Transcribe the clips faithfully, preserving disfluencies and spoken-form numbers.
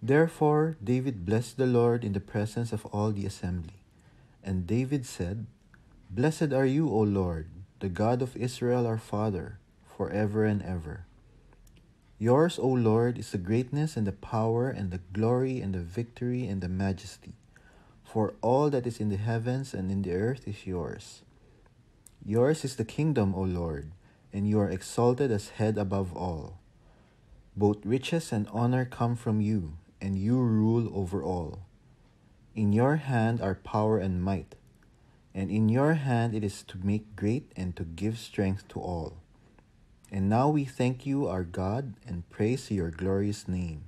Therefore David blessed the Lord in the presence of all the assembly. And David said, Blessed are you, O Lord, the God of Israel our Father, forever and ever. Yours, O Lord, is the greatness and the power and the glory and the victory and the majesty. For all that is in the heavens and in the earth is yours. Yours is the kingdom, O Lord, and you are exalted as head above all. Both riches and honor come from you, and you rule over all. In your hand are power and might, and in your hand it is to make great and to give strength to all. And now we thank you, our God, and praise your glorious name.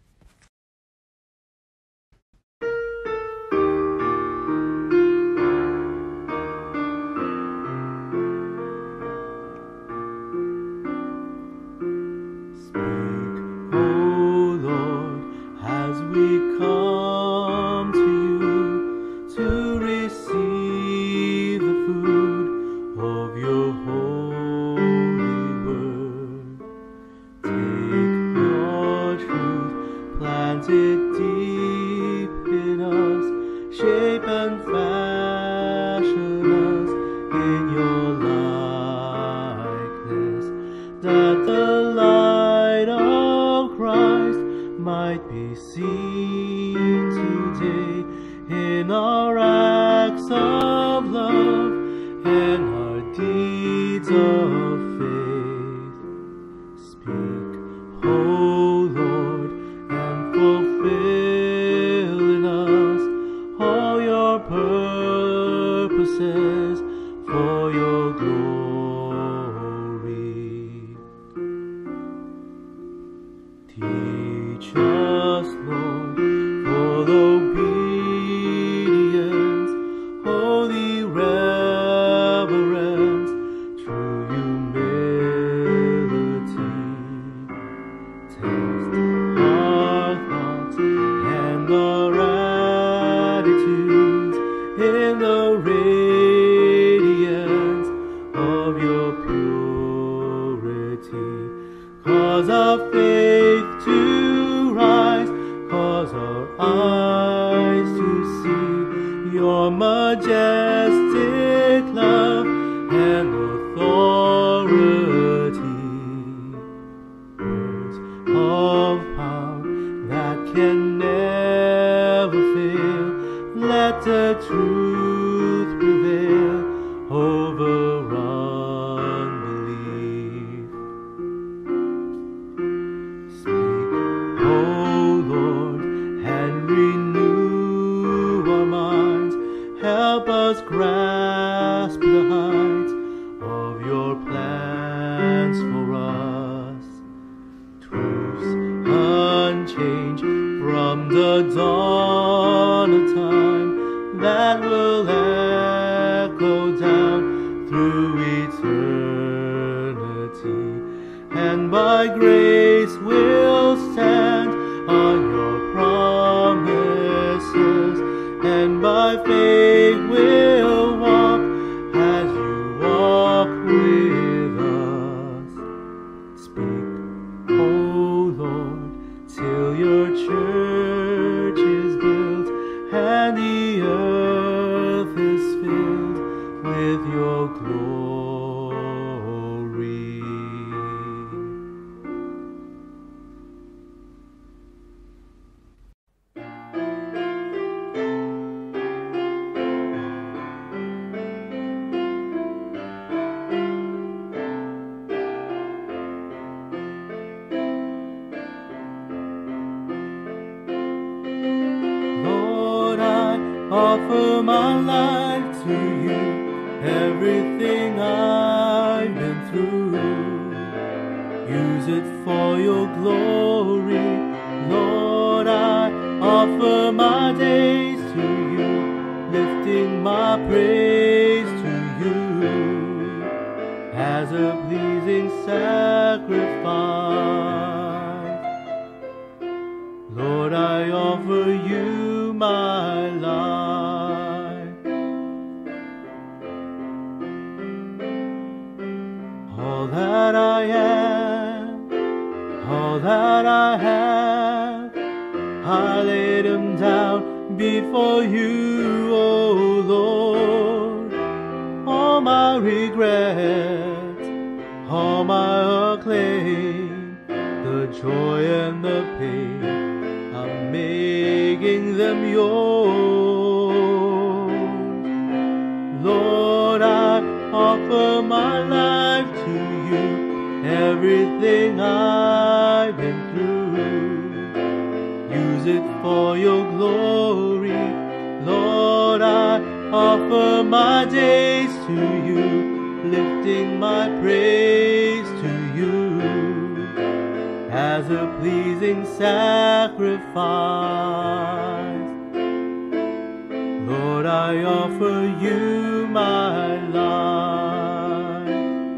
Offer my life to you, everything I've been through. Use it for your glory, Lord. I offer my days to you, lifting my praise to you as a pleasing sacrifice. Lord, I offer you my life. All that I am, all that I have, I laid them down before you, O Lord. All my regrets, all my acclaim, the joy and the pain, I'm making them yours. Lord, I offer my life to you, everything I've been through. Use it for your glory. Lord, I offer my days to you, lifting my praise to you as a pleasing sacrifice. Lord, I offer you my life.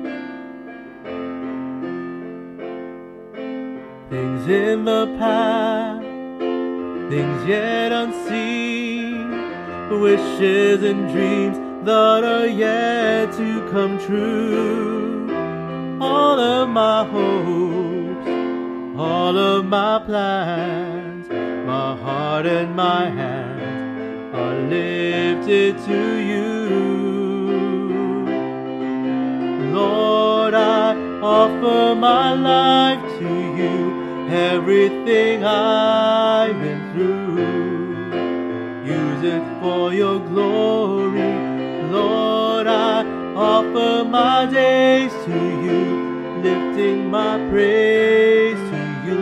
Things in the past, things yet unseen, wishes and dreams that are yet to come true. All of my hopes, all of my plans, my heart and my hands are lifted to you. Lord, I offer my life to you, everything I've been through. Use it for your glory. Lord, I offer my days to you, lifting my praise to you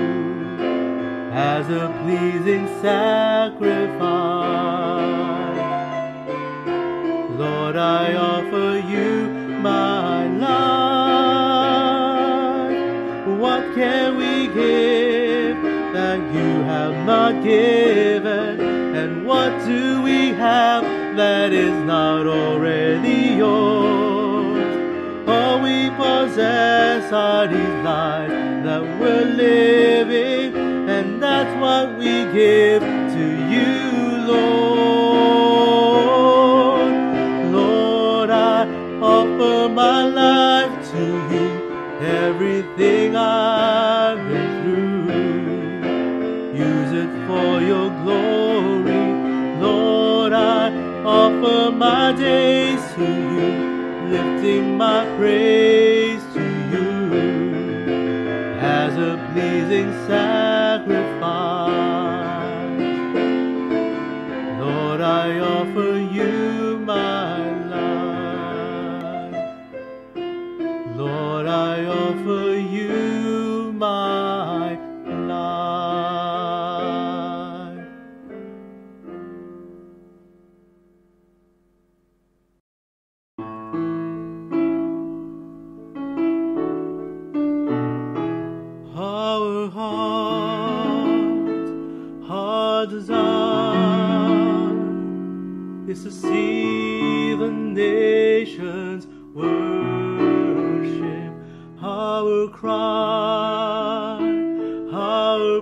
as a pleasing sacrifice. Lord, I offer you my life. What can we give that you have not given? And what do we have that is not already yours? All we possess are these lives that we're living, and that's what we give to you, Lord. Lord, I offer my life to you, everything I've been through. Use it for your glory. Lord, I offer my days to you, lifting my praise to you as a pleasing sacrifice. Lord, I offer you my life. Lord, I offer you my life. Our heart, our desire is to see the nations worship. Our cry, our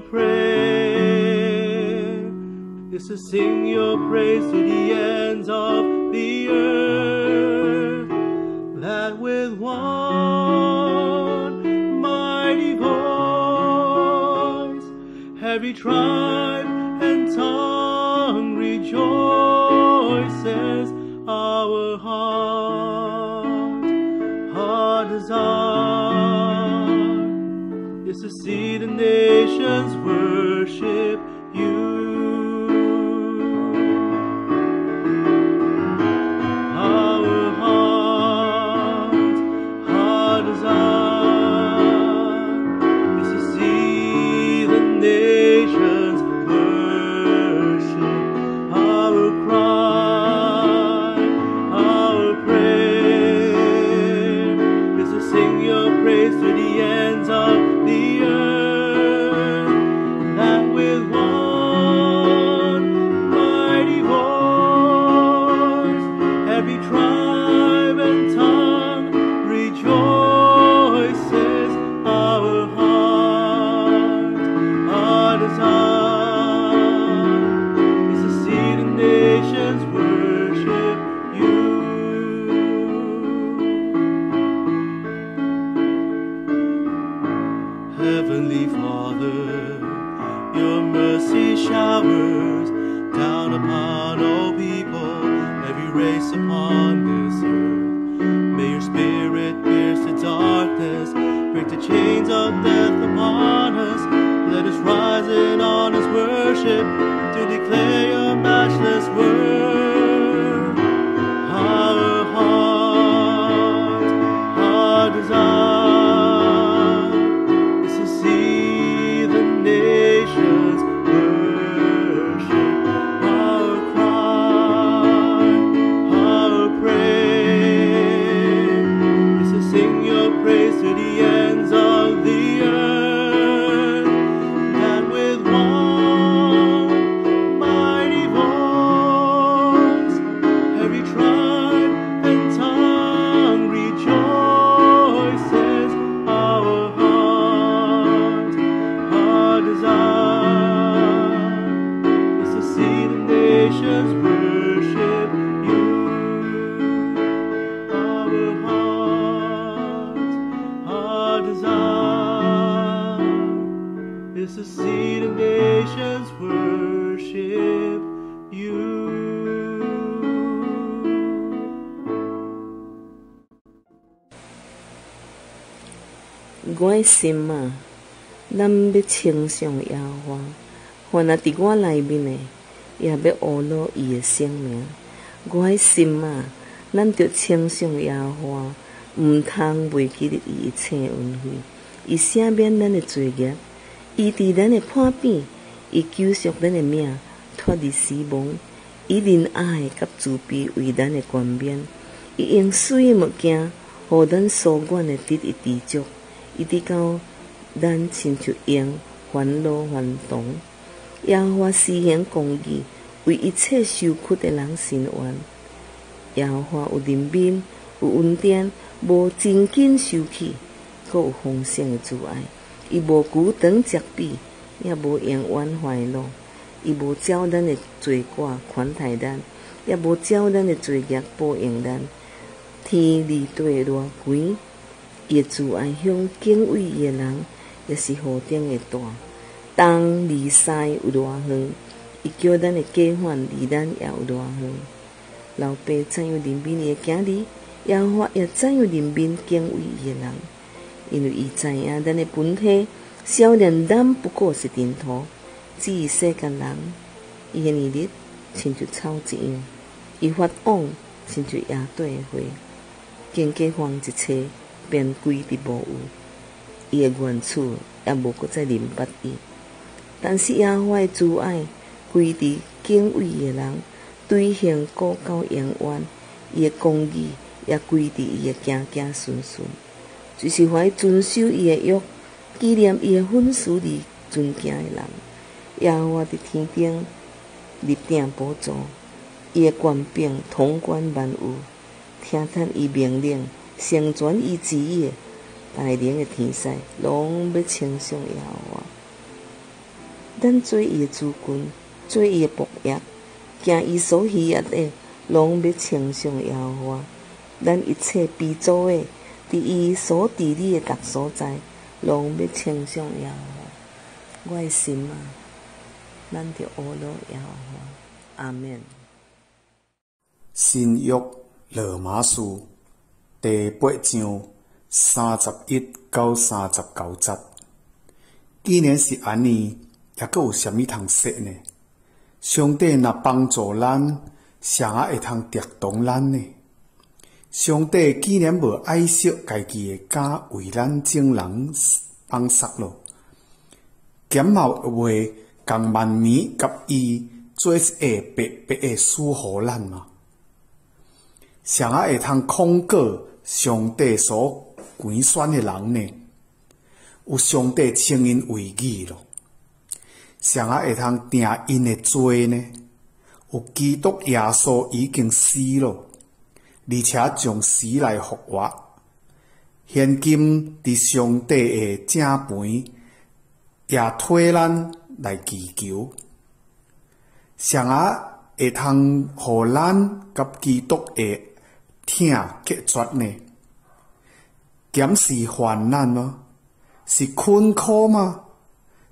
prayer is to sing your praise to the ends of the earth, that with one mighty voice every tribe and tongue rejoices. Our heart, our desire is to see the nations worship you. Our heart, our desire is to see the nations worship. Our cry, our prayer is to sing your praise to the ends of the earth, that with one mighty voice every tribe and tongue rejoices. Our heart, our desire is to see the nations worship you. Heavenly Father, your mercy showers down upon all people, every race upon this earth. May your spirit pierce the darkness, break the chains of death upon us. Let us rise in honest worship to declare your matchless word. Our heart, our desire is to see the nations worship. Our cry, our prayer is to sing your praise to the ends of the earth. That with one mighty voice, every tribe and tongue rejoices. Our heart, our desire is to see the nations worship you. Our heart, our desire is to see the nations worship you. 我的心啊，咱要称颂耶和华，凡那伫我内面的，也要学乐伊的圣名。我的心啊，咱着称颂耶和华，毋通袂记得伊一切恩惠，伊赦免咱的罪孽，伊伫咱的判边，伊救赎咱的命，脱离死亡。伊仁爱甲慈悲为咱的冠冕，伊用水的物件，互咱所愿的得以知足。伊伫到咱亲像用烦恼烦恼，耶和华施行公义，为一切受屈的人伸冤。耶和华有怜悯，有恩典，无真紧生气，阁有丰盛的慈爱。伊无久长责备，也无永远怀怒。伊无照咱的罪过款待咱，也无照咱的罪孽报应咱。天离地偌悬，伊的慈爱向敬畏伊的人，也是何等的大。东离西有偌远，伊叫咱的过犯离咱也有偌远。老爸怎样怜悯伊的囝儿，耶和华也怎样怜悯敬畏伊的人。因为伊知影咱的本体，少年咱不过是尘土。至于世间人，伊的年日亲像草一样，伊发往亲像野地的花，经过风一吹，便归伫无有。伊的原处也无搁再临捌伊。但是耶和华的慈爱归伫敬畏伊的人，对行过到永远。伊的公义也归伫伊的行行顺顺。就是凡遵守伊的约，纪念伊的训词而尊敬的人，耶和华伫天顶立定宝座，伊的权柄统管万有，听叹伊命令，成全伊旨意的大能的天使，拢要称颂耶和华。咱做伊的主君，做伊的仆役，行伊所喜悦的，拢要称颂耶和华。咱一切被造的，伫伊所治理的各所在，拢要称颂耶和华。我的心啊，咱着学乐耶和华。阿免。 新约罗马书第八章三十一到三十九节。既然是安尼，也阁有啥物通说呢？上帝若帮助咱，谁会通敌挡咱呢？上帝既然无爱惜家己的家，为咱众人放杀咯，减后话共万年甲伊做一下白白的赐予咱嘛？谁会通控告上帝所拣选的人呢？有上帝称因为义咯。谁会通定因的罪呢？有基督耶稣已经死咯，而且将死来复活。现今伫上帝的正旁，也替咱来祈求。谁会通互咱甲基督的疼隔绝呢？减是患难吗？是困苦吗？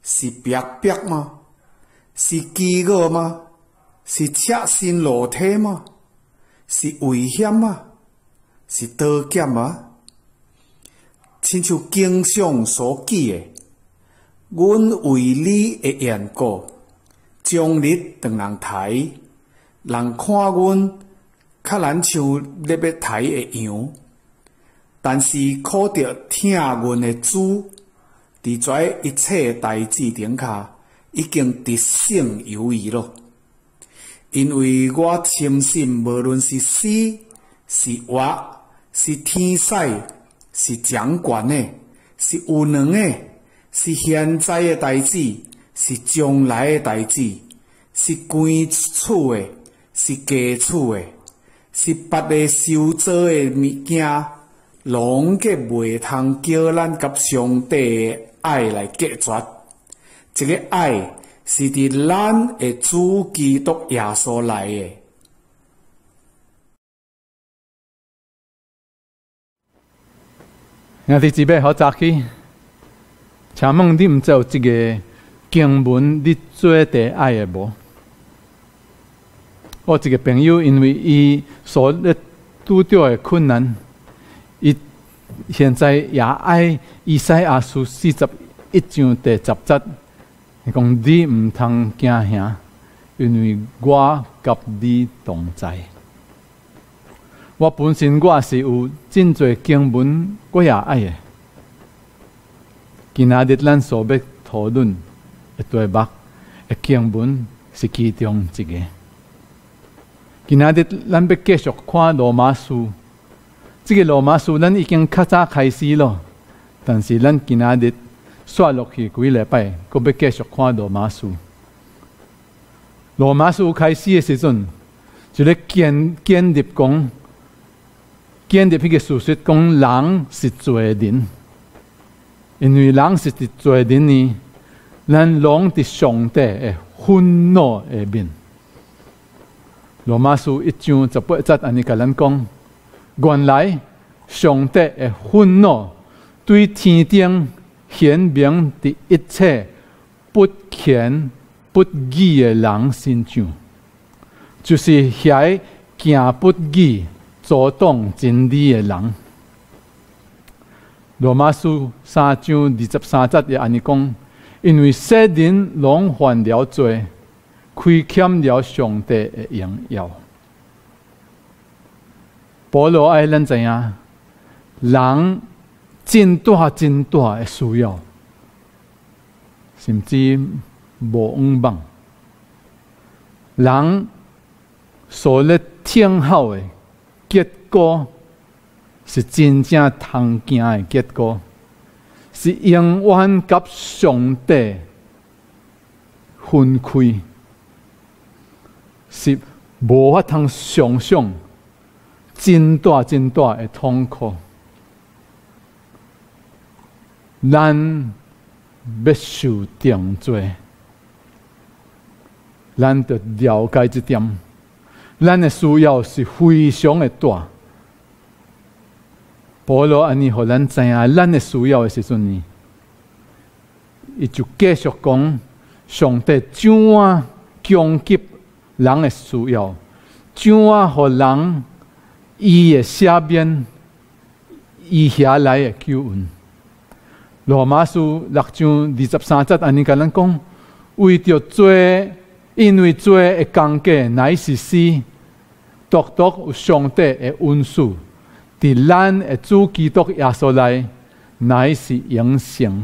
是逼迫吗？是饥饿吗？是赤身裸体吗？是危险吗？是刀剑吗？亲像经上所记的，阮为你的缘故，将你当人抬，人看阮较难像咧要抬的羊，但是靠着听阮的主，伫遮一切代志顶下，已经得胜有余咯。因为我深信，无论是死是活，是天使，是掌权的，是有能的，是现在的代志，是将来的代志，是关厝的，是家厝的，是别个受造的物件，拢计袂通叫咱甲上帝的爱来隔绝。这个爱是伫咱的主基督耶稣来的。 兄弟姊妹好早起，请问你毋知有即个经文你最第爱的无？我一个朋友，因为伊所咧拄着的困难，伊现在也爱以赛亚书四十一章第十节，伊讲你毋通惊吓，因为我甲你同在。我本身我是有真侪经文，我也爱的。今仔日咱所要讨论的题目的经文是其中一个。今仔日咱要继续看罗马书，这个罗马书咱已经较早开始咯，但是咱今仔日刷落去几礼拜，阁要继续看罗马书。罗马书开始的时阵，就咧建建立讲。建立迄个事实，讲人是罪人，因为人是伫罪人呢，咱拢伫上帝的愤怒下面。罗马书一章十八节安尼甲咱讲，原来上帝的愤怒对天顶显明伫一切不虔不义的人身上，就是遐行不义。阻挡真理的人，罗马书三章二十三节也安尼讲，因为世人拢犯了罪，亏欠了上帝的荣耀。保罗爱咱知影，人真大真大的需要，甚至无往望。人所咧听候的。结果是真正通行的结果，是永远甲上帝分开，是无法通想象真大真大的痛苦。咱要受定罪，咱得了解这点。咱的需要是非常的大。保罗安尼，互咱知影咱的需要的时阵呢，伊就继续讲，上帝怎样供给人的需要，怎样互人伊的赦免，伊遐来的救恩。罗马书六章二十三节安尼甲咱讲，为着罪，因为罪的工价乃是死。独独有上帝的恩赐，伫咱的主基督耶稣内，乃是永生。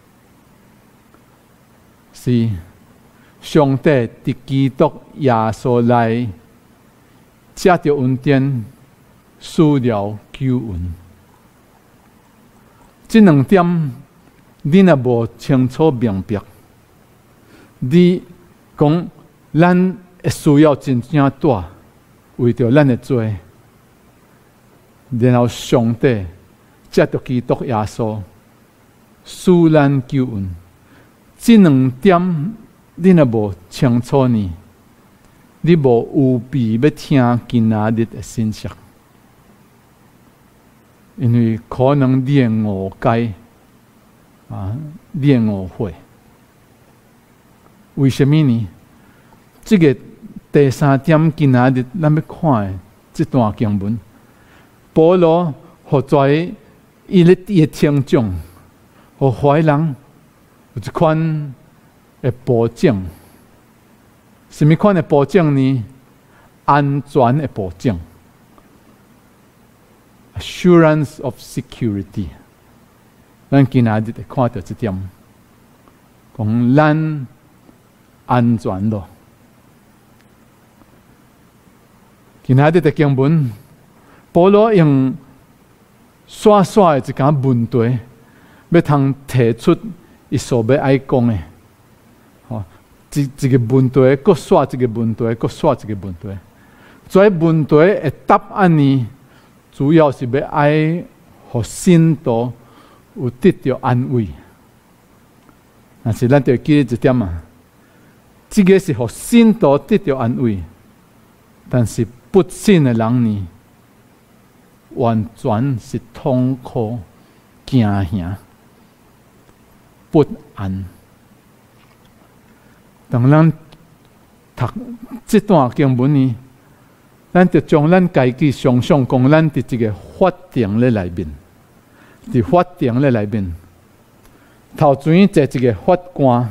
是上帝伫基督耶稣内，借着恩典，赐了救恩。这两点，你若无清楚明白，你讲咱的需要真正大。为着咱的罪，然后上帝借着基督耶稣赐咱救恩，这两点你若无清楚呢，你无有必要听今仔日的信息，因为可能你的误解啊，你的误会， 为什么呢？这个第三点，今仔日咱要看的这段经文，保罗互在伊咧伊的听众，互怀人有一款的保证。什么款的保证呢？安全的保证 ，assurance of security。咱今仔日会看到这点，讲咱安全咯。今仔日的经文，保罗用刷刷的一件问题，要通提出伊所要爱讲的。吼，一一个问题，搁刷一个问题，搁刷一个问题。这问题的答案呢，主要是要爱互信徒有得到安慰。但是咱就记一点啊，这个是互信徒得到安慰，但是不信的人呢，完全是痛苦、惊吓、不安。当咱读这段经文呢，咱就将咱家己想象讲，咱伫一个法庭咧内面，伫法庭咧内面，头前坐一个法官，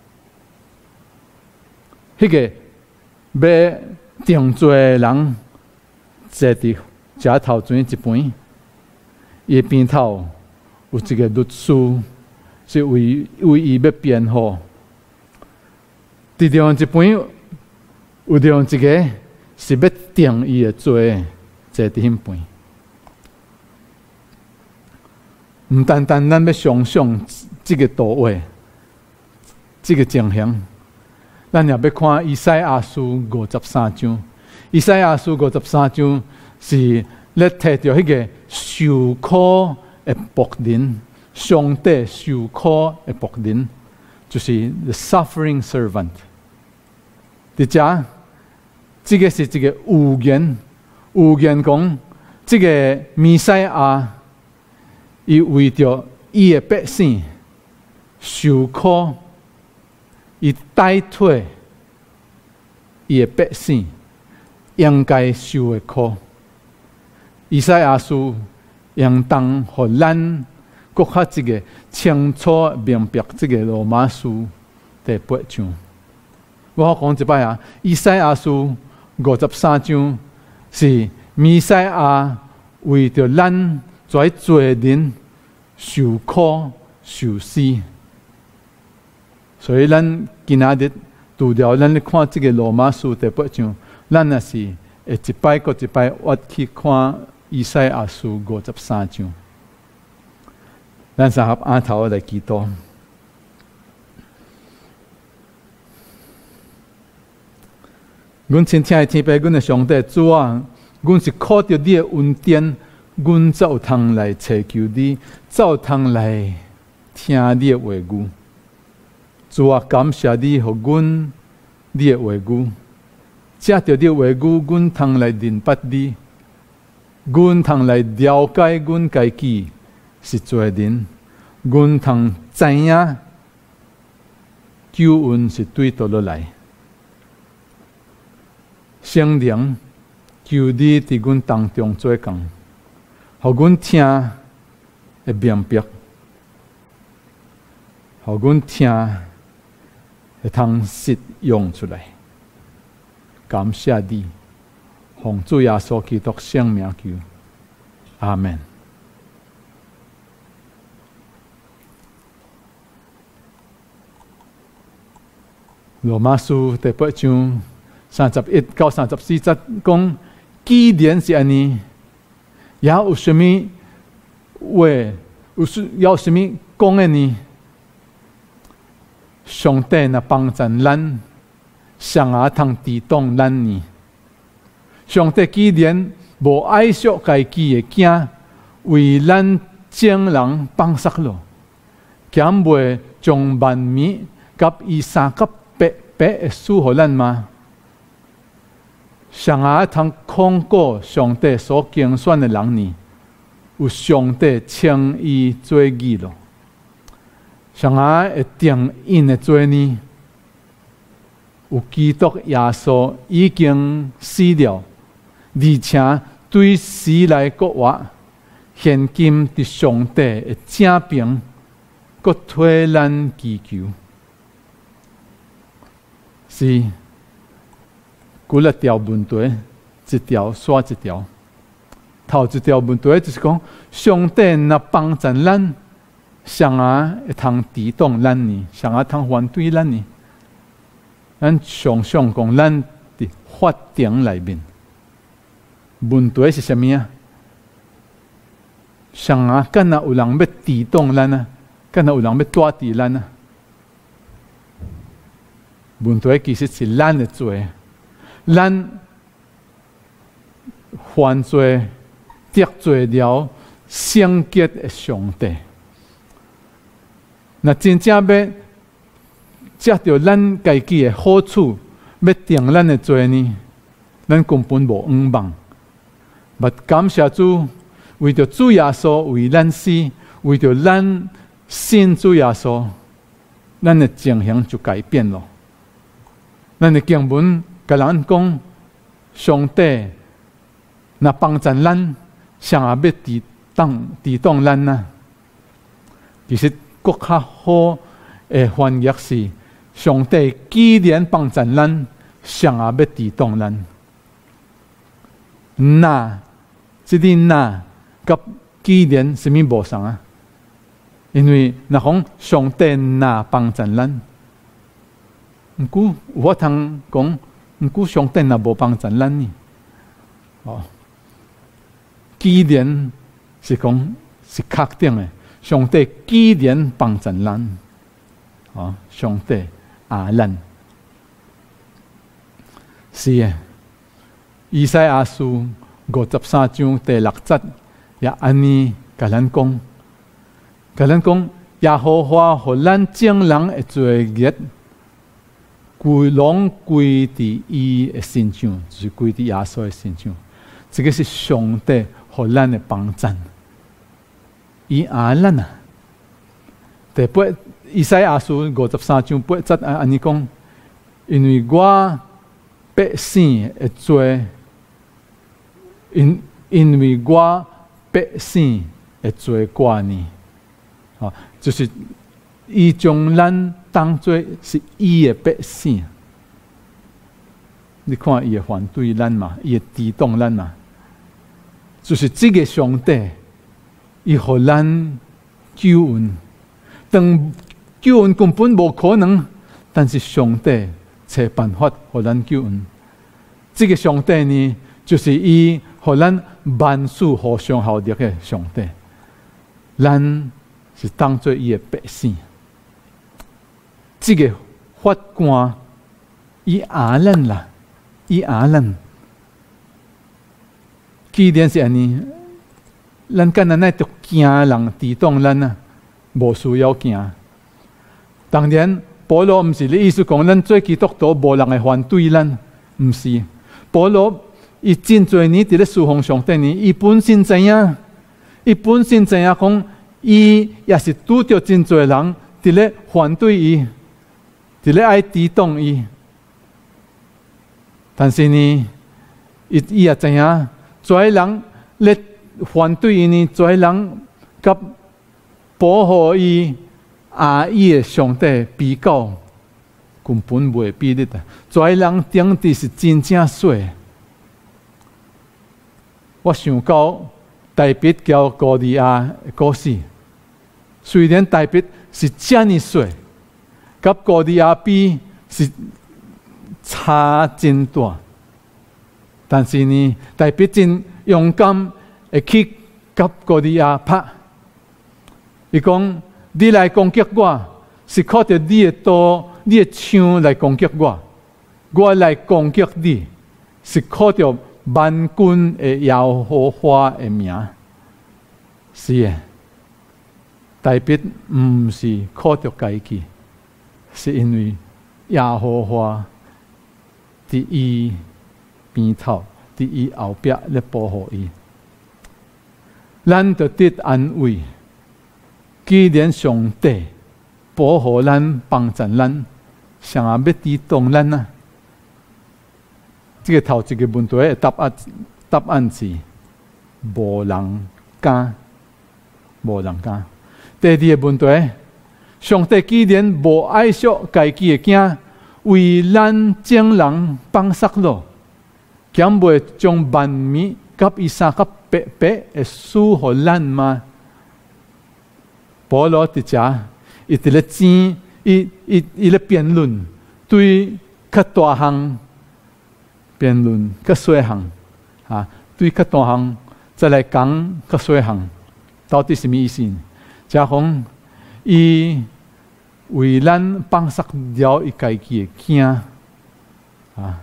迄、那个要定罪的人坐伫遮头前一边，伊边头有一个律师，是为为伊要辩护。伫另一边有另一个是要定伊的罪，坐伫迄边。唔单单咱要想象这个图画，这个情形，咱也要看以赛亚书五十三章。以赛亚书五十三章是咧提到迄个受苦的仆人，上帝受苦的仆人，就是 the suffering servant。伫遮，这个是一个预言，预言讲这个弥赛亚，伊为着伊的百姓受苦，伊代替伊的百姓应该受的苦。以赛亚书应当互咱搁较一个清楚明白这个罗马书第八章。我讲一摆啊，以赛亚书五十三章是弥赛亚为着咱在罪人受苦受死，所以咱今仔日除了咱咧看这个罗马书第八章，咱也是会一摆搁一摆挖去看以赛亚书五十三章。咱三合阿头来祈祷。阮亲爱的天父，阮的上帝主啊，阮是靠着你的恩典，阮才有通来祈求你，才有通来听你的话语。主啊，感谢你，予阮你的话语，借着你的话语，阮通来明白你，阮通来了解阮家己是罪人，阮通知影救恩是对倒落来。圣灵，求你伫阮当中做工，互阮听会明白，互阮听会通实用出来。感谢你，奉主耶稣基督圣名求，阿门。罗马书第八章。三十一到三十四节讲，既然是安尼，也有什么话，有有什么讲的呢？上帝若帮助咱，谁也通抵挡咱呢？上帝既然无爱惜家己的囝，为咱众人放杀了，减袂将万民甲伊三甲八八的赐互咱吗？谁也通控告上帝所拣选的人呢？有上帝称伊做义咯。谁也会定因的罪呢？ 有基督耶稣已經死了，而且對死來國活，現今佇上帝的正邊，閣替咱祈求。是幾六條問題，一條刷一條。頭一條問題就是講，上帝若幫助咱，誰啊會通抵擋咱呢？誰啊通反對咱呢？咱常常講，咱佇法庭內面，問題是啥物啊？誰啊敢若有人要抵擋咱啊？敢若有人要帶治咱啊？問題其實是咱的罪，咱犯罪得罪了聖潔的上帝。若真正要接到咱家己的好處，要定咱的罪呢，咱根本無仰望。但感謝主，為着主耶穌為咱死，為着咱信主耶穌，咱的情形就改變了。咱的經文甲咱講，上帝若幫助咱，誰也要抵擋抵擋咱啊？其實更較好的翻譯是，上帝既然幫助咱，誰也要抵擋咱。那這裡那甲既然什麼無相啊？因為若講上帝若幫助咱，毋過有法通講，毋過上帝若無幫助咱呢？哦，既然是講是確定的，上帝既然幫助咱，哦，上帝愛咱，是的。以賽亞書五十三章第六節也安尼甲咱講，甲咱講耶和華互咱眾人的罪孽，歸攏歸佇伊的身上，就是歸佇耶穌的身上。這個是上帝互咱的幫助，伊愛咱啊。第八，以賽亞書五十三章八節安尼講，因為我百姓的罪，因因為我百姓的罪掛念，啊，就是伊將咱當作是伊的百姓。你看伊會反對咱嘛，伊會抵擋咱嘛，就是這個上帝，伊互咱救恩。當救恩根本無可能，但是上帝找辦法互咱救恩。這個上帝呢，就是伊互咱萬事互相效力的上帝。咱是當作伊的百姓。這個法官，伊愛咱啦，伊愛咱。既然是安尼，咱干那奈着驚人抵擋咱啊？無需要驚。當然，保羅毋是你意思講，咱做基督徒無人會反對咱，毋是。保羅伊真濟年佇咧侍奉上帝呢，伊本身知影，伊本身知影講，伊也是拄着真濟人佇咧反對伊，佇咧愛抵擋伊。但是呢，伊伊也知影，做人咧反對伊呢，做人甲保護伊、愛伊的上帝比較，根本袂比例的。做人頂底是真正衰。我想到大衛交歌利亞的故事，雖然大衛是這麼衰，甲歌利亞比是差真大，但是呢，大衛真勇敢，會去甲歌利亞拍。伊講：你來攻擊我，是靠着你的刀、你的槍來攻擊我；我來攻擊你，是靠着萬軍的耶和華的名。是的，大衛唔是靠着家己，是因為耶和華佇伊邊頭、佇伊後壁咧保護伊，咱就得安慰。既然上帝保護咱、幫助咱，誰也要抵擋咱啊？ 这个头一个问题的答案答案是无人敢，无人敢。第二个问题，上帝既然无爱惜家己的囝，为咱众人放杀了，敢袂将万民甲以撒甲白白的输互咱吗？保罗伫遮，伊伫咧争，伊伊伊咧辩论，对较大项辩论较小项啊，对较大项再来讲较小项，到底什么意思？假讲伊为咱放杀了伊家己的囝啊，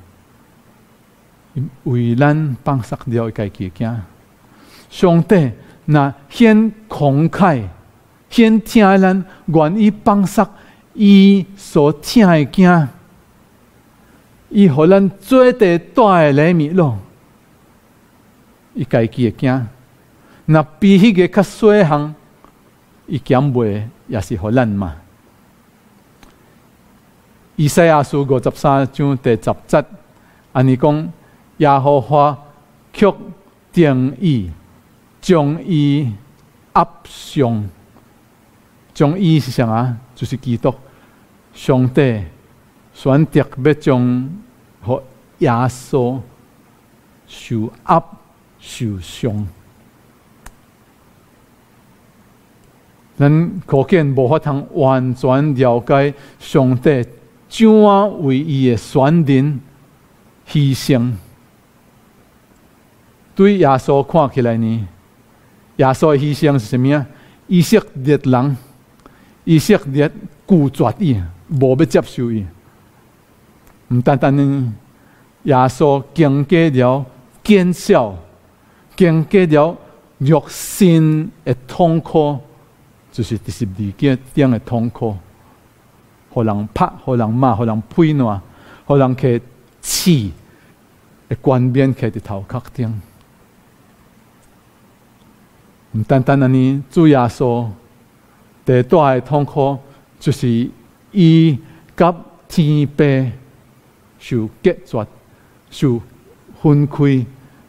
为咱放杀了伊家己的囝，上帝若显慷慨。先听咱愿意放杀伊所听的囝，伊互咱做第大的礼物咯。伊家己的囝，若比迄个较小项，伊减袂也是互咱嘛。以赛亚书五十三章第十节，安尼讲：耶和华却定意将伊压上。将伊是啥啊？就是基督，上帝选择要将和耶稣受压受伤。咱可见无法通完全了解上帝怎样为伊的选人牺牲。对耶稣看起来呢，耶稣的牺牲是什么啊？以色列人。以色列拒绝伊，无要接受伊。唔单单呢，耶稣经过了见笑，经过了肉身的痛苦，就是第十二节顶的痛苦，互人拍，互人骂，互人批烂，互人摕刺的冠冕摕伫头壳顶。唔单单安尼，主耶稣。第大的痛苦就是伊甲天父受隔绝、受分开，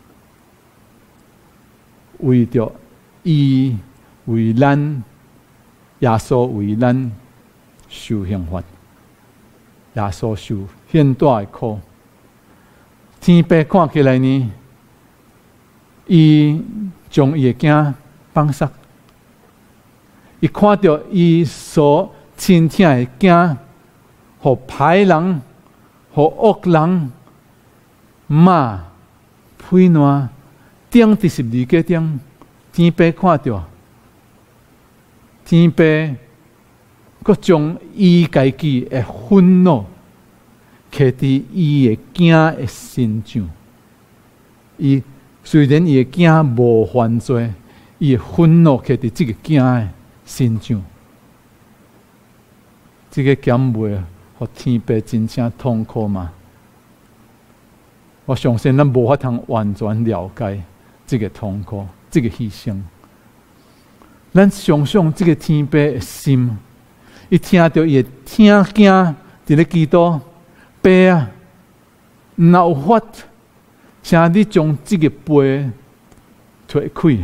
为着伊为咱耶稣为咱受刑罚，耶稣受很大的苦。天父看起来呢，伊将伊的囝放杀。伊看到伊所亲疼的囝，互歹人、互恶人骂、批烂，顶第十二节顶，天父看到，天父佫将伊家己的愤怒摕伫伊的囝的身上。伊虽然伊的囝无犯罪，伊的愤怒摕伫即个囝的身上，这个减袂，互天父真正痛苦嘛？我相信咱无法通完全了解这个痛苦，这个牺牲。咱想想这个天父的心，伊听到伊的听囝伫咧祈祷，爸啊，若有法，请你将这个杯脱开。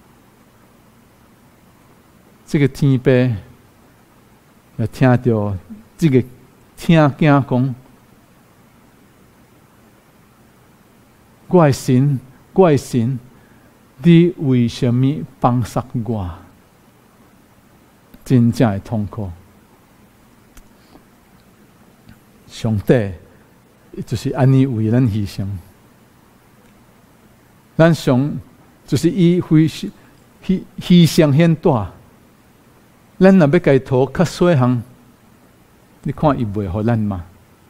这个天父也听到这个听囝讲，我的神，我的神，你为什么放杀我？真正的痛苦。上帝就是安尼为咱牺牲，咱上就是伊非牺牺牲很大。咱若要家讨较小项，你看伊袂互咱嘛？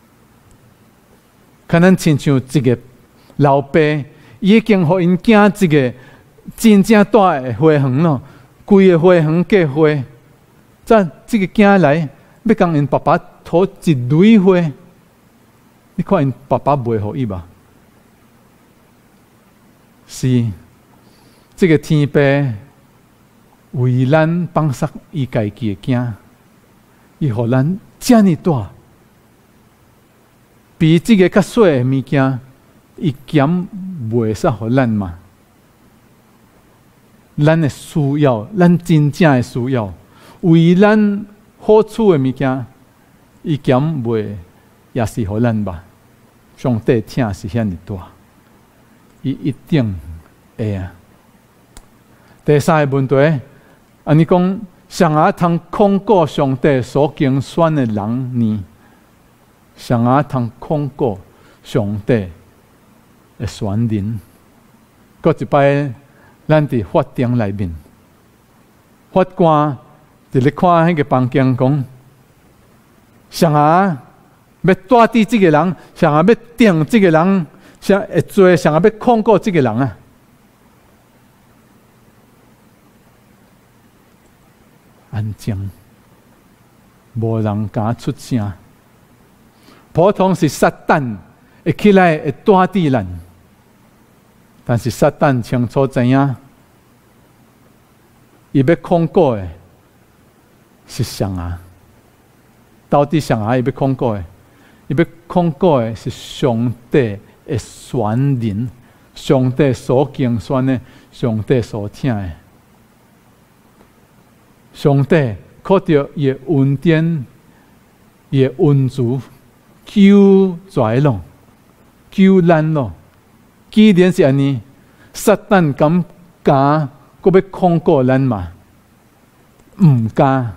看咱亲像一个老爸，伊已经互因囝一个真正大的花园咯，规个花园计花，再这个囝来要共因爸爸讨一蕊花，你看因爸爸袂互伊吧？是这个天父。为咱放杀伊家己的囝，伊互咱遮尔大，比这个较小的物件伊减袂使互咱嘛？咱的需要，咱真正的需要，为咱好处的物件，伊减袂也是互咱吧？上帝疼是遐尼大，伊一定会啊。第三个问题，安尼讲，上阿通控告上帝所拣选的人呢？上阿通控告上帝的选人？搁一摆，咱伫法庭内面，法官伫咧看迄个房间讲，上阿要带伫即个人，上阿要定即个人，上会做，上阿要控告即个人啊。安静，无人敢出声。普通是撒旦会起来会带伫咱，但是撒旦清楚知影，伊要控告的是上阿。到底上阿伊要控告的？伊要控告的是上帝的选人，上帝所拣选的，上帝所疼的。上帝靠着伊的恩典、伊的恩慈，救跩咯，救咱咯。既然是安尼，撒旦敢敢搁要控告咱嘛？毋敢。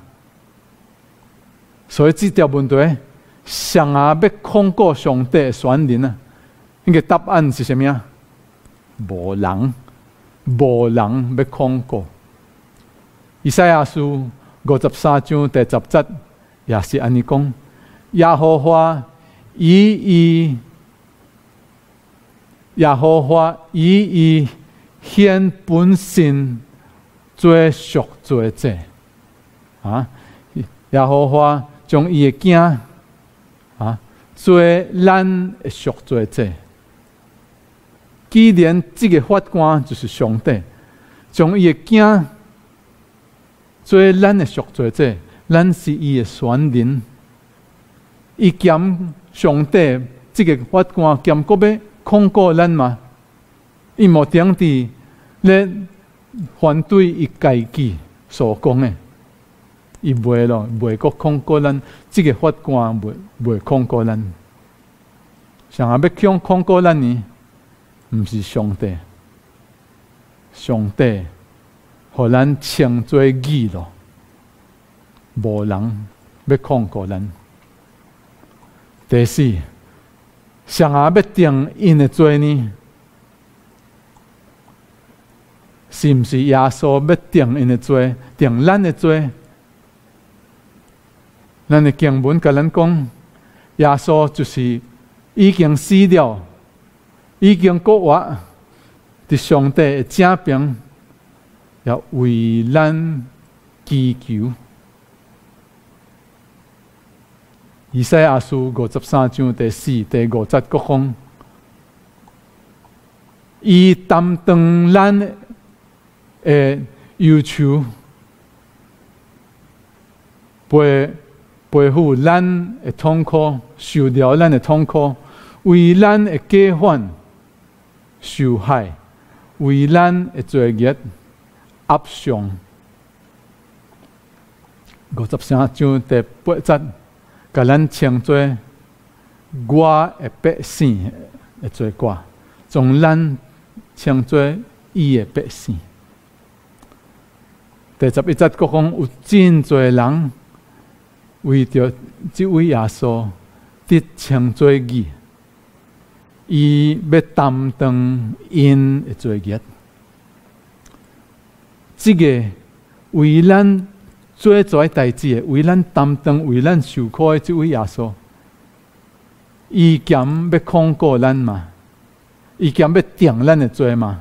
所以这条问题，上阿要控告上帝的选人啊，那个答案是什么啊？无人，无人要控告。以赛亚书五十三章第十节也是安尼讲：耶和华以伊耶和华以伊显本性做赎罪者啊！耶和华将伊的囝啊做咱的赎罪者。既然这个法官就是上帝，将伊的囝做咱的赎罪者，咱是伊的选人。伊兼上帝这个法官兼搁要控告咱嘛？伊无定伫咧反对伊家己所讲的，伊袂咯，袂搁控告咱。这个法官袂袂控告咱。上下要强控告咱呢，毋是上帝，上帝。互咱称做义咯，无人要控告咱。第四，上下要定因的罪呢？是毋是耶稣要定因的罪，定咱的罪？咱的经文甲咱讲，耶稣就是已经死了，已经国活伫上帝的正边。要为咱祈求。以赛亚书五十三章第四、第五节各讲，伊担当咱的忧愁，背背负咱的痛苦，受了咱的痛苦，为咱的过犯受害，为咱的罪孽压伤。五十三章第八节，甲咱称作我的百姓的罪过，将咱称作伊的百姓。第十一节国讲有真多人为着这位耶稣得称作义，伊要担当因的罪孽。这个为咱做做代志的，为咱担当、为咱受苦的这位耶稣，伊兼要控告咱嘛？伊兼要定咱的罪嘛？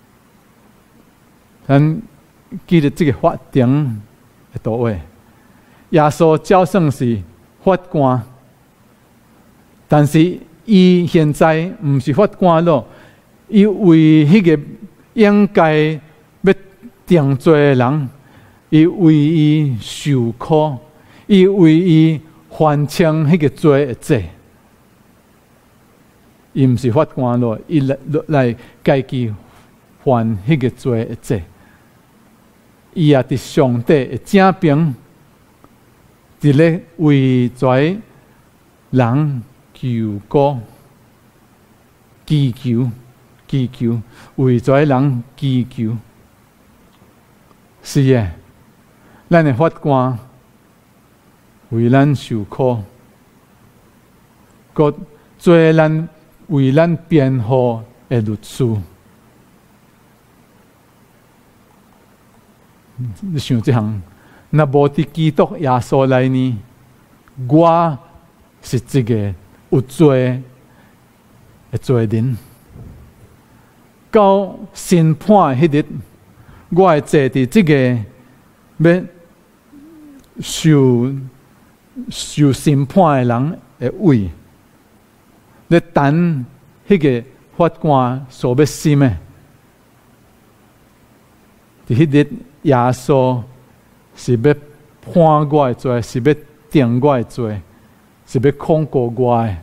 咱记得这个法庭的倒位，耶稣照算是法官，但是伊现在唔是法官咯，伊为迄个应该要定罪的人，伊为伊受苦，伊为伊还清迄个罪的债。 伊毋是法官咯，伊来来家己犯迄个罪的罪。伊也伫上帝的正边，伫咧为跩人求告、祈求、祈求，为跩人祈求。是诶，咱的法官为咱受苦，佮做咱为咱辩护的律师。你想这项，若无伫基督耶稣内呢？我是一个有罪的罪人。到审判迄日，我会坐伫这个要受受审判的人的位，咧等迄个法官所要审的。伫迄日，耶稣是要判我的罪，是要定我的罪，是要控告我的。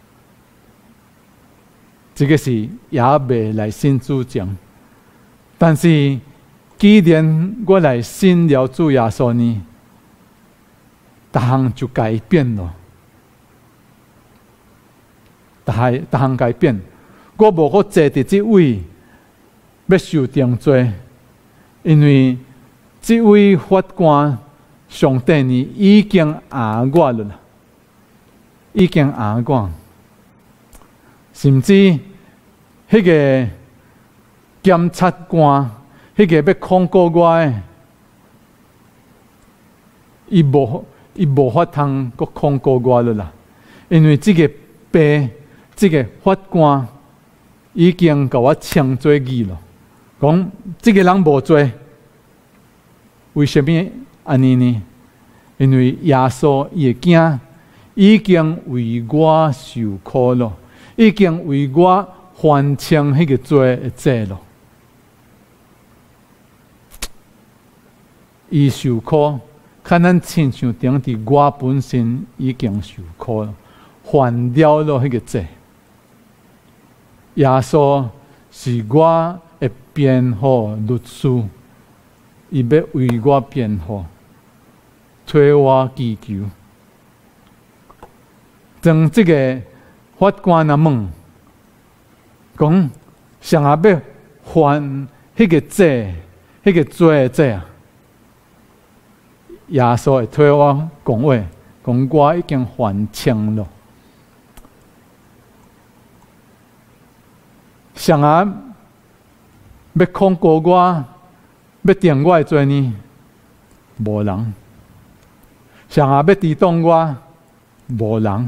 这个是也未来信主前，但是既然我来信了主耶稣呢，逐项就改变了，逐项逐项改变。我无好坐伫这位要受定罪，因为这位法官上帝呢已经压我了，已经压我。甚至迄个检察官，迄个要控告我的，伊无伊无法通阁控告我了啦，因为这个病，这个法官已经甲我称做义了，讲这个人无罪。为什么安尼呢？因为耶稣伊的囝已经为我受苦了。已经为我还清迄个罪的债了。伊受苦，看咱亲像顶伫我本身已经受苦了，还了了迄个债。耶稣是我的辩护律师，伊要为我辩护，替我祈求。当这个法官啊问，讲谁也要还迄个债，迄个罪的债啊？耶稣会替我讲话，讲我已经还清了。谁也要控告我，要定我的罪呢？无人。谁也要抵挡我？无人。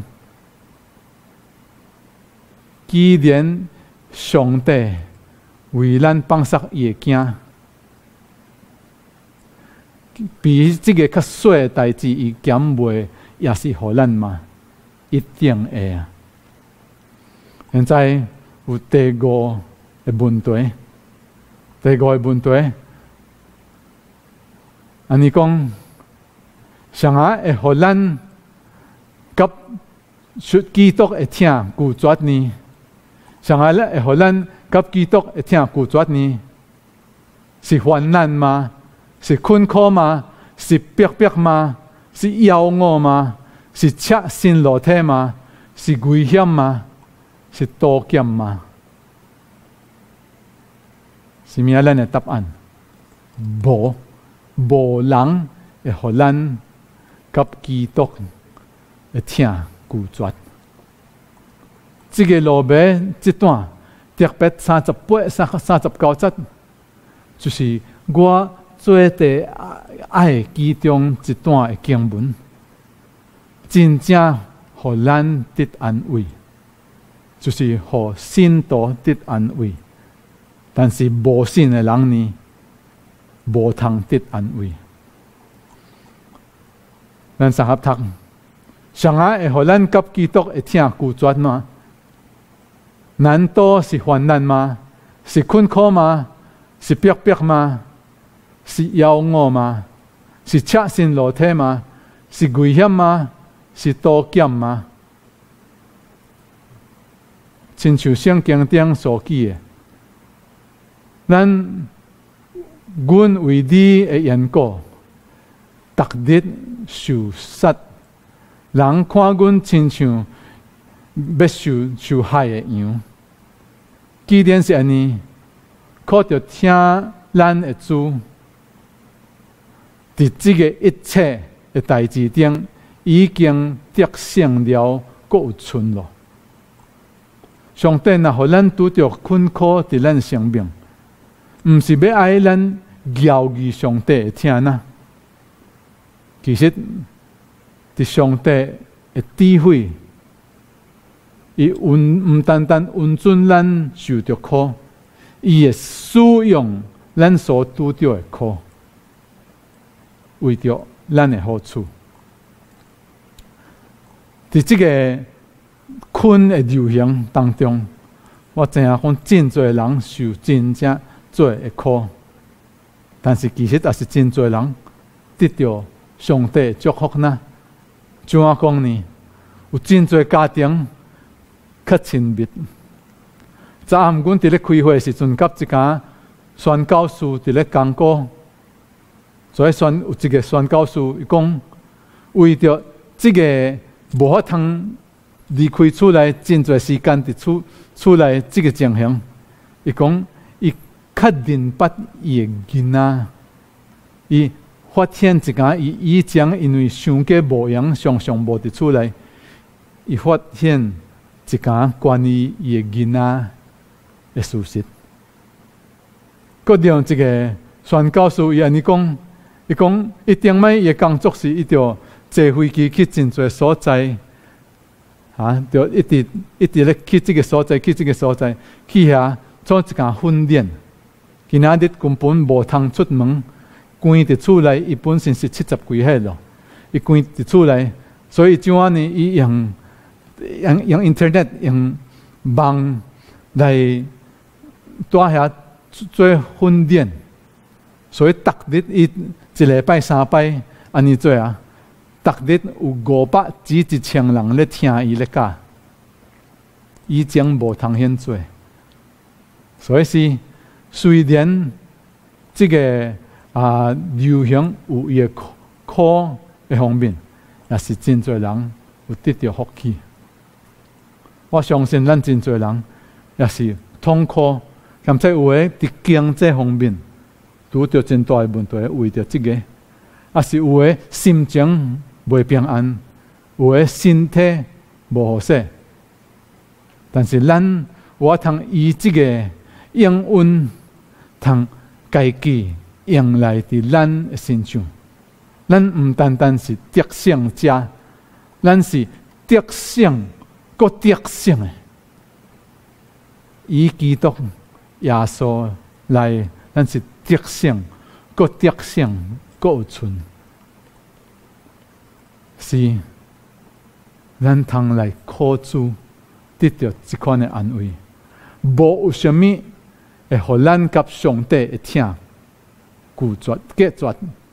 既然上帝为咱放杀伊的囝，比这个较小的代志，伊减袂也是互咱嘛，一定会啊。现在有第五个问题，第五个问题，安尼讲，谁啊会互咱甲基督会听拒绝呢？谁啊会互咱甲基督会听拒绝呢？是患难吗？是困苦吗？是逼迫吗？是妖恶吗？是赤身裸体吗？是危险吗？是刀剑吗？是咩？咱的答案无，无人会互咱甲基督会听拒绝。这个路尾这段特别三十八、三三十九节，就是我最第爱其中一段的经文，真正互咱得安慰，就是互信徒得安慰。但是无信的人呢，无通得安慰。咱三合读，谁啊会互咱甲基督会听拒绝吗？难道是患难吗？是困苦吗？是逼迫吗？是妖恶吗？是赤身裸体吗？是危险吗？是刀剑吗？ 亲像圣经顶所记的，咱阮为你的缘故，逐日受杀，人看阮亲像要受受害的羊。既然是安尼，靠着听咱的主，伫即个一切的代志顶，已经得胜了，阁有存咯。上帝若互咱拄着困苦伫咱生命，毋是要爱咱骄傲上帝的听呐。其实，伫上帝的智慧。伊允毋单单允准咱受着苦，伊会使用咱所拄着的苦，为着咱的好处。伫即个困的流行当中，我知影讲真侪人受真正侪的苦，但是其实也是真侪人得到上帝的祝福呢。怎啊讲呢？有真侪家庭。较亲密。昨暗阮伫咧开会时阵，甲一家宣教士伫咧讲过，所以宣有一个宣教士伊讲，为着即个无法通离开厝内真侪时间伫厝厝内即个情形，伊讲伊较认捌伊的囡仔，伊发现一家伊以前因为伤过无闲，常常无伫厝内，伊发现。一件关于伊的囡仔的事实。搁另一个宣教士伊安尼讲，伊讲伊顶摆伊的工作是伊着坐飞机去真侪所在，啊，着一直一直咧去即个所在，去即个所在，去遐做一件训练。今仔日根本无通出门，关伫厝内，伊本身是七十几岁咯，伊关伫厝内，所以怎啊呢？伊用。用用 internet 用网来带遐做训练，所以逐日伊一礼拜三摆安尼做啊，逐日有五百至一千人咧听伊咧教，以前无通现做，所以是虽然这个啊流行有伊个苦的方面，也是真侪人有得到福气。我相信咱真侪人也是痛苦，甚至有诶伫经济方面拄着真大诶问题，为着即个，也是有诶心情袂平安，有诶身体无好势。但是咱我通以即个应允，通家己用来伫咱诶身上，咱毋单单是得胜者，咱是得胜。个得胜诶，以基督耶稣来，咱是得胜，个得胜，个有存，是咱通来靠主得到即款诶安慰。无有啥物会互咱甲上帝会听拒绝隔绝，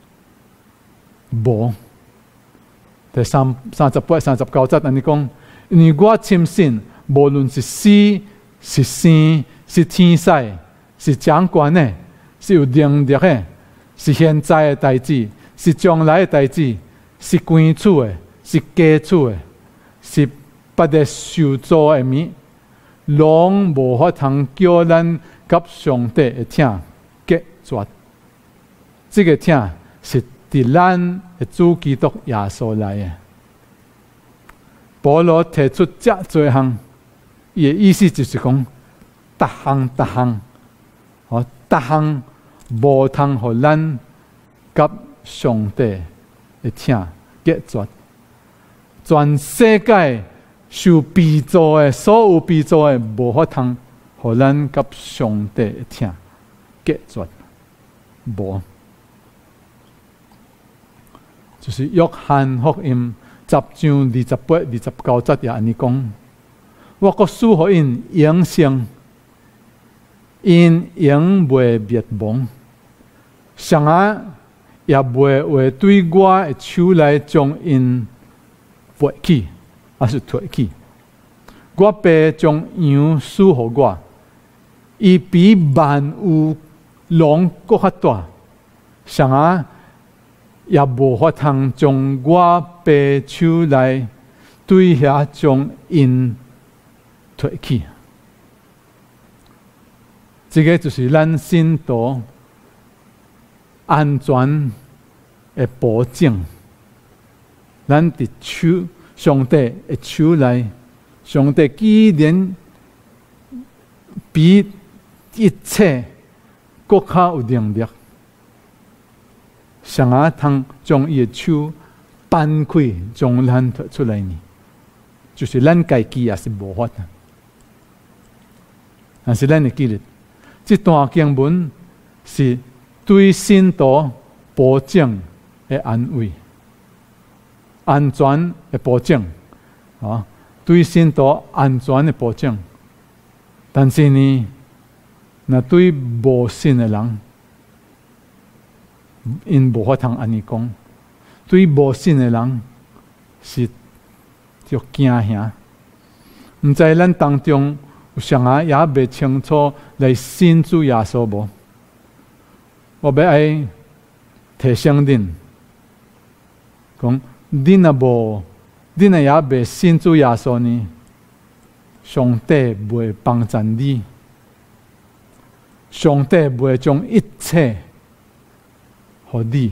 无。第三三十八、三十九节安尼讲。因为我深信，无论是死是生，是天使，是掌权的，是有能力的，是现在的代志，是将来的代志，是关厝的，是家厝的，是不得受造的物，拢无法通叫咱甲上帝的听隔绝。这个听是伫咱的主基督耶稣来的。保罗提出遮侪项，伊的意思就是讲，逐项逐项，哦，逐项无通互咱甲上帝的听隔绝。全世界受被造的所有被造的，无法通互咱甲上帝的听隔绝，无。就是约翰福音。十章二十八、二十九节也安尼讲，我国赐予因永生，因永袂灭亡，上啊也袂会对我的手来将因拔起，还是脱起。 我爸将羊赐予我，伊比万有龙搁较大，谁啊也无法通将我爸手内对遐将因摕去。这个就是咱信徒安全的保证。咱伫手上帝的手内，上帝既然比一切搁较有能力，谁啊通将伊的手扳开，将咱摕出来呢？就是咱家己也是无法的。但是咱会记得，这段经文是对信徒保证的安慰、安全的保证啊，对信徒安全的保证。但是呢，那对无信的人，因无法通安尼讲。对无信的人是就惊吓。毋知咱当中有谁啊也未清楚来信主耶稣无？我要爱提醒恁，讲恁若无，恁若也未信主耶稣呢，上帝袂帮助你，上帝袂将一切互你，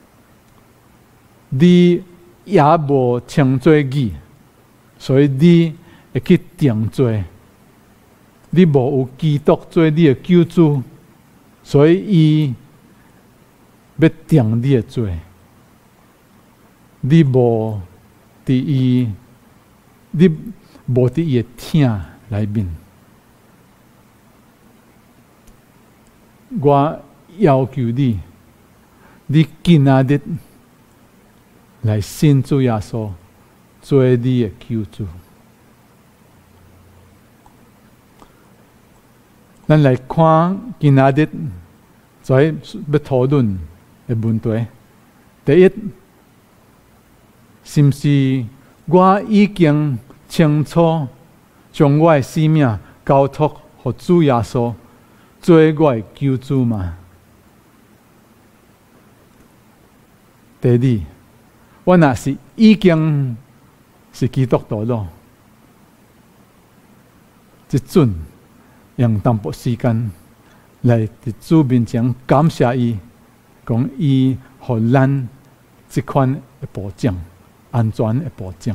你也无称做义，所以你会去定罪。你无有基督做你的救主，所以伊要定你的罪。你无伫伊，你无伫伊的疼内面。我要求你，你今仔日来信主耶稣，做你的救主。咱来看今仔日在要讨论的问题。第一，是毋是我已经清楚将我的生命交托给主耶稣，做我的救主吗？第二，我若是已经是基督徒了，即阵用淡薄时间来伫主面前感谢伊，讲伊互咱即款的保障、安全的保障。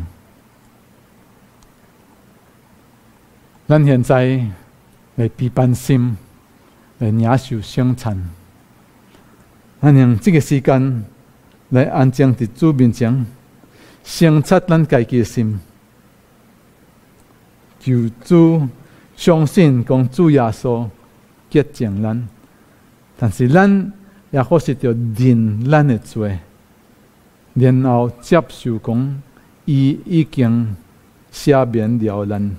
咱现在来批判心，来领受圣餐，咱用这个时间来安静伫主面前，省察咱家己的心，求主相信讲主耶稣洁净咱，但是咱也或是着认咱的罪，然后接受讲伊已经赦免了咱。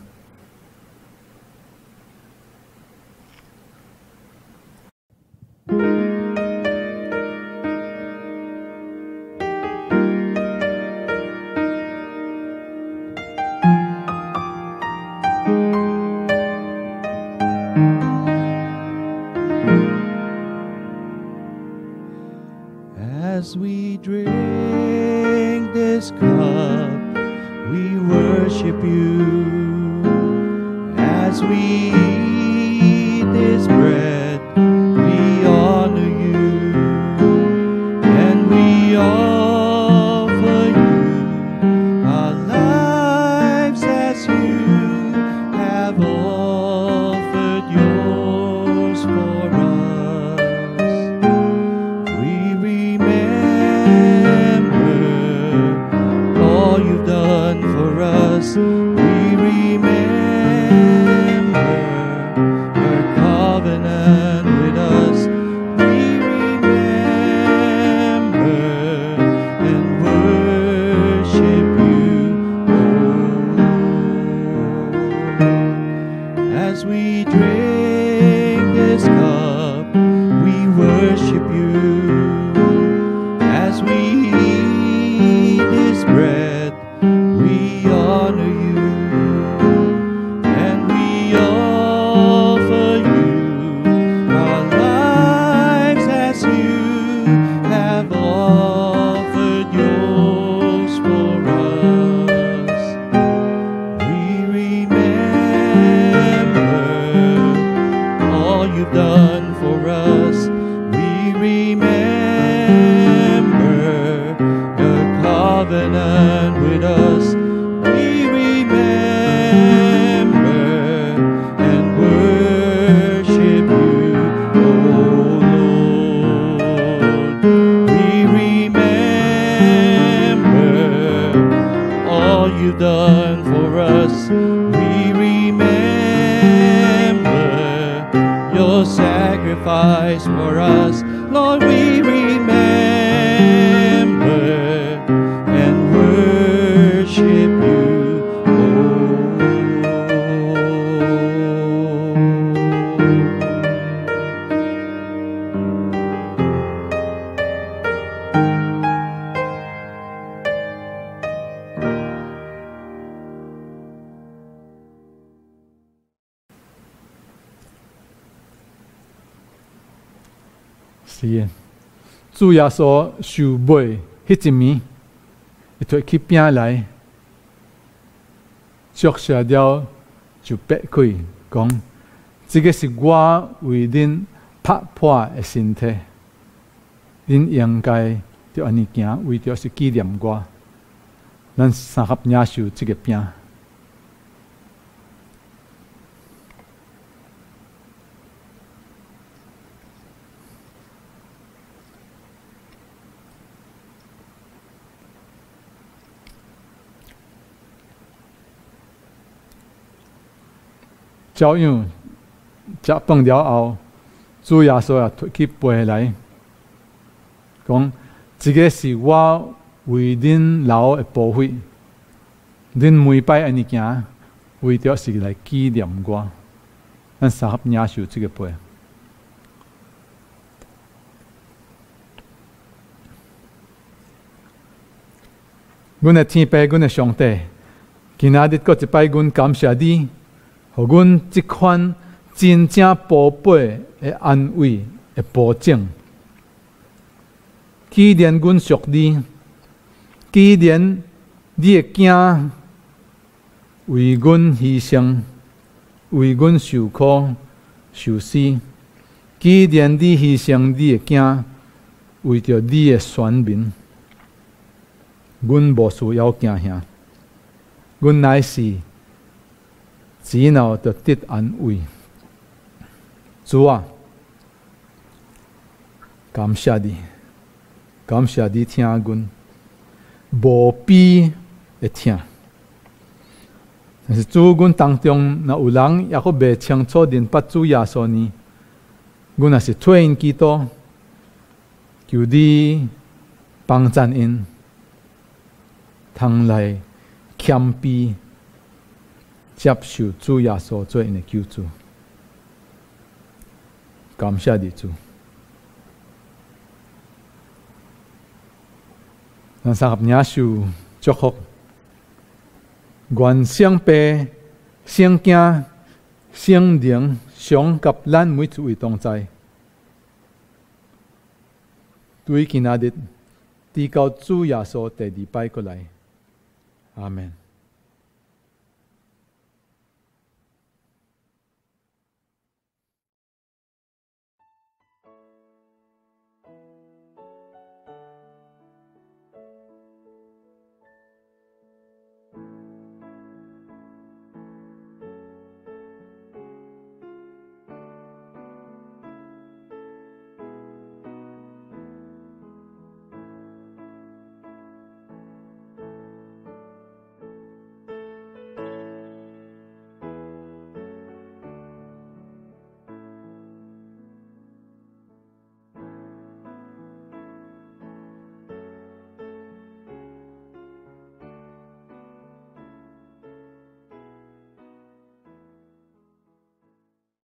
As we drink this cup, we worship you. As we eat this bread, we honor you. And we offer you our lives as you have offered yours for us. We remember all you've done for us. We remember your covenant with us. We remember and worship you, Lord. As we drink this cup, we worship you. As we eat this bread, we honor you. us. We remember your sacrifice for us. Lord, we remember and worship you, Lord. 是的，主耶稣受卖迄一暝，伊摕起饼来，祝谢了就擘开，讲：这个是我为恁拍破的身体，恁应该就安尼行，为着是纪念我。咱三合领受这个饼。照样食饭了后，主耶稣也摕起杯来，讲：这个是我为恁流的保费，恁每摆安尼行，为着是来纪念我。咱三合领受这个杯。阮的天父，阮的上帝，今仔日搁一摆，阮感谢你。互阮即款真正宝贝的安慰的保证，既然阮属你，既然你的囝为阮牺牲，为阮受苦受死，既然你牺牲你的囝，为着你的选民，阮无需要惊吓，阮乃是。只能得得安慰，主啊，感谢你，感谢你听阮无比的听。但是主，阮当中若有人也阁未清楚认捌主耶稣呢，阮也是替因祈祷，求你帮助因，通来谦卑。接受主耶稣做因的救主，感谢你主。咱三合领受祝福，愿圣父、圣子、圣灵常甲咱每一位同在。对今仔日，直到主耶稣第二摆过来，阿门。